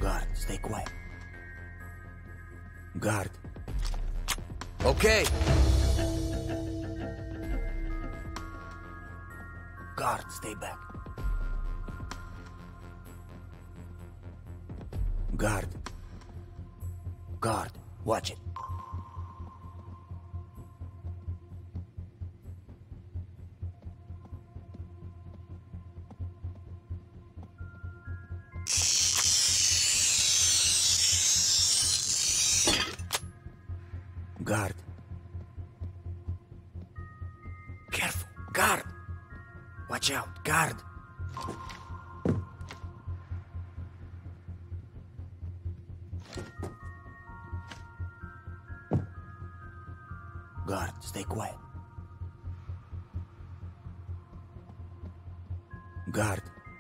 Guard, stay quiet. Guard. Okay. Guard, stay back. Guard. Guard, watch it. Guard. Careful, guard. Watch out, guard. Guard, stay quiet. Guard.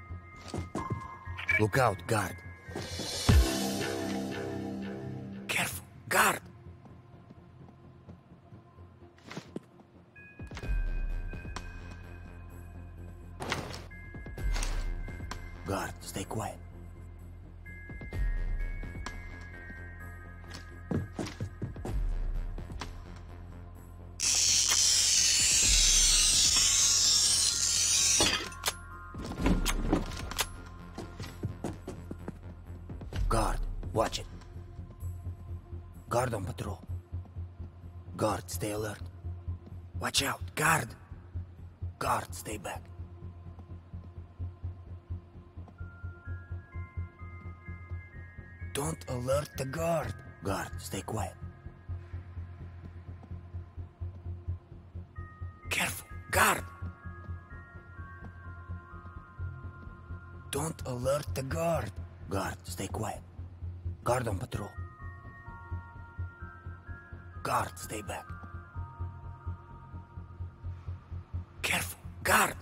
Look out, guard. Careful, guard. Guard, stay quiet. Guard, watch it. Guard on patrol. Guard, stay alert. Watch out, guard. Guard, stay back. Don't alert the guard. Guard, stay quiet. Careful, guard. Don't alert the guard. Guard, stay quiet. Guard on patrol. Guard, stay back. Careful, guard.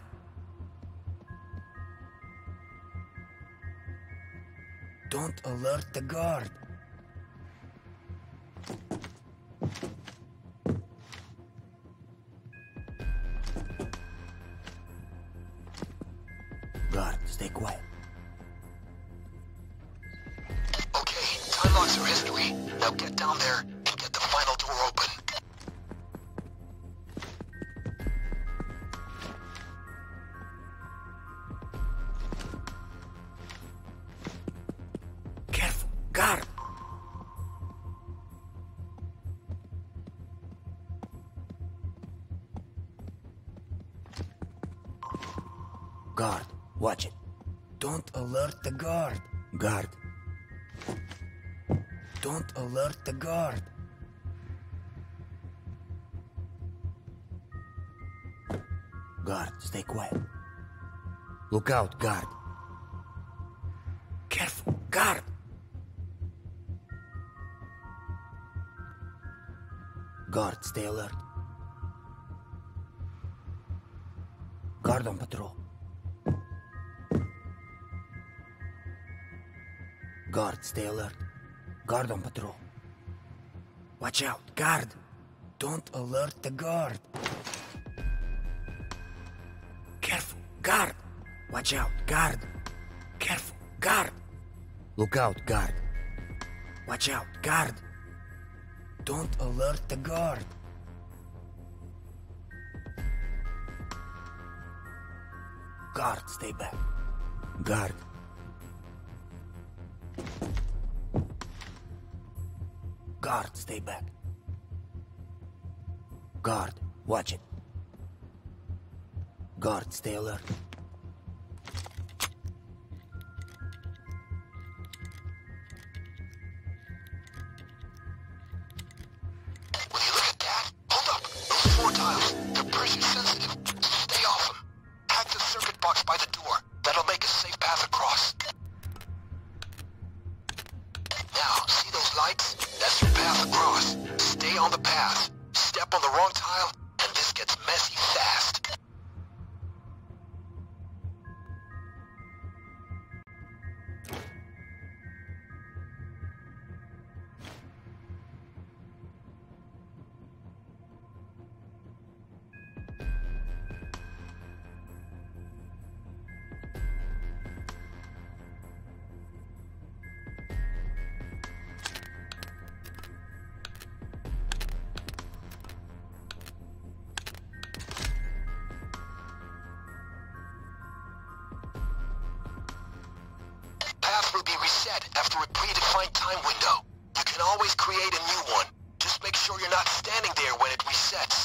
Don't alert the guard. Guard, stay quiet. Okay, time locks are history. Now get down there and get the final door open. Careful, guard. Guard, watch it. Don't alert the guard. Guard. Don't alert the guard. Guard, stay quiet. Look out, guard. Careful, guard. Guard, stay alert. Guard on patrol. Guard, stay alert. Guard on patrol. Watch out, guard. Don't alert the guard. Careful, guard. Watch out, guard. Careful, guard. Look out, guard. Watch out, guard. Don't alert the guard. Guard, stay back. Guard. Guard, stay back. Guard, watch it. Guard, stay alert. Will you look at that? Hold up! Those floor tiles, they're pressure sensitive. Stay off them. Hack the circuit box by the door. That'll make a safe path across. Now, see those lights? That's your path across. Stay on the path. Step on the wrong tile, and this gets messy fast. path will be reset after a predefined time window. You can always create a new one. Just make sure you're not standing there when it resets.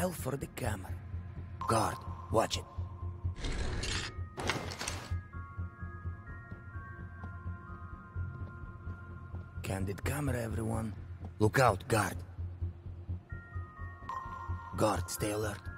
file for the camera. Guard, watch it. Candid camera, everyone. Look out, guard. Guard, stay alert.